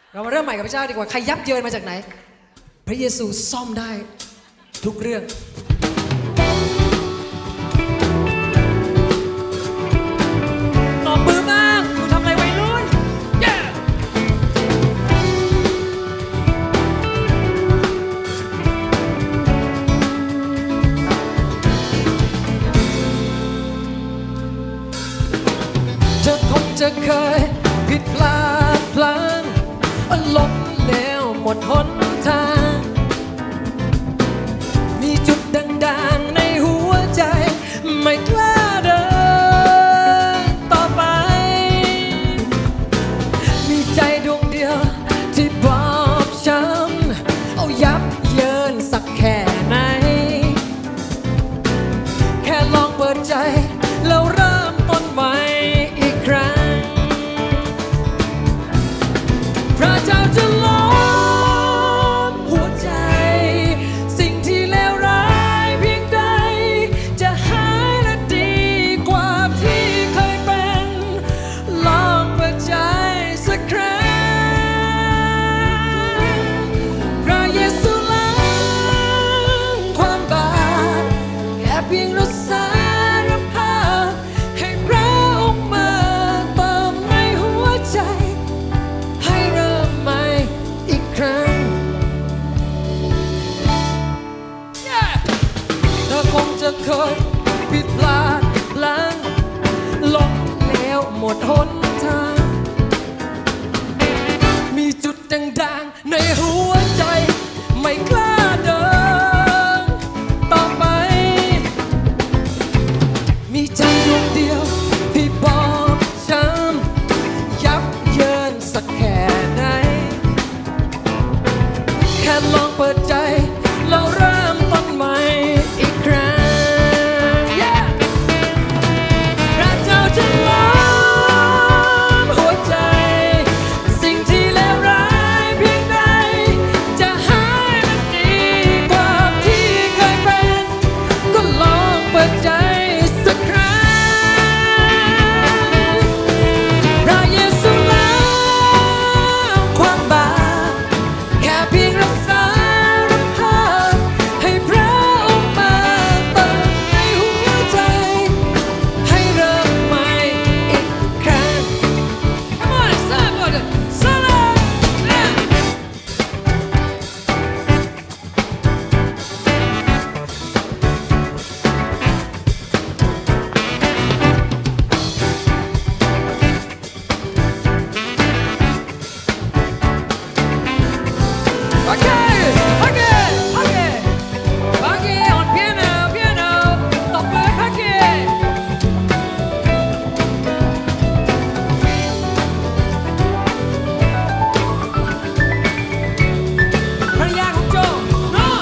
เรามาเริ่มใหม่กับพระเจ้าดีกว่าใครยับเยินมาจากไหนพระเยซูซ่อมได้ทุกเรื่องตบมือบ้างอยู่ทำอะไรวัยรุ่นเธอคงจะเคยผิดพลาดพลั้งล้มแล้วหมดหนทางมีจุดด่างๆในหัวใจไม่กล้าเดินต่อไปมีใจดวงเดียวที่บอบช้ำเอายับเยินสักแค่ไหนแค่ลองเปิดใจแล้วเริ่มต้นใหม่อีกครั้งพระเจ้าจะล้อมหัวใจสิ่งที่เลวร้ายเพียงใดจะหายและดีกว่าที่เคยเป็นลองเปิดใจสักครั้งพระเยซูล้างความบาปแค่เพียงเราสารภาพให้พระองค์มาเติมในหัวใจให้เริ่มใหม่อีกครั้ง เธอคงจะเคยผิดพลาดพลั้งล้มแล้วหมดหนทางมีจุดด่างๆในหัวใจไม่กล้าเดินต่อไปมีใจดวงเดียวที่บอบช้ำยับเยินสักแค่ไหนแค่ลองเปิดใจแล้วเริ่มต้นใหม่อีกครั้ง พระเจ้าจะล้อมหัวใจสิ่งที่เลวร้ายเพียงใดจะหายและดีกว่าที่เคยเป็นก็ลองเปิดใจสักครั้งพระเยซูล้างความบาปแค่เพียงเราสารภาพให้พระองค์มาเติมในหัวใจให้เริ่มใหม่อีกครั้ง Come on, somebody, solo! Okay, okay, okay. Pagi on piano, piano. ตบมือพากีภรรยาของโจนอน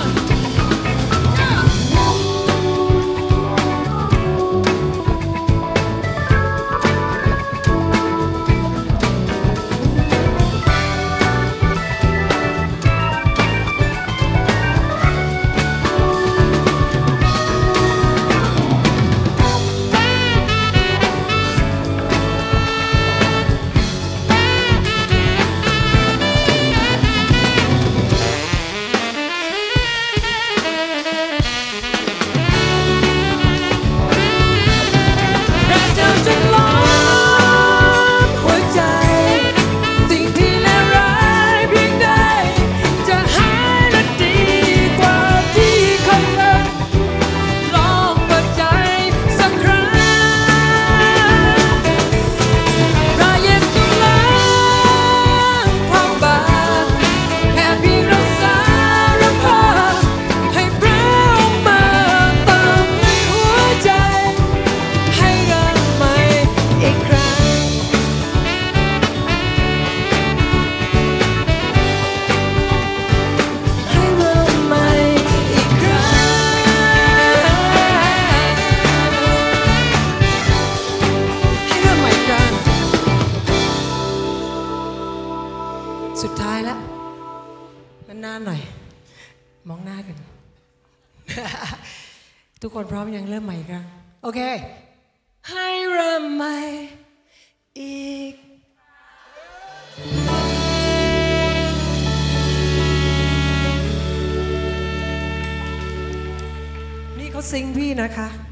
พระเจ้าจะล้อมหัวใจสิ่งที่เลวร้ายเพียงใดจะหายและดีกว่าที่เคยเป็นลองเปิดใจสักครั้งพระเยซูล้างความบาปแค่เพียงเราสารภาพให้พระองค์มาเติมในหัวใจให้เริ่มใหม่อีกครั้งให้เริ่มใหม่อีกครั้งให้เริ่มใหม่อีกครั้งสุดท้ายแล้วนานๆหน่อยมองหน้ากัน ทุกคนพร้อมยังเริ่มใหม่อีกครั้งโอเคให้เริ่มใหม่อีกเขาซิงพี่นะคะ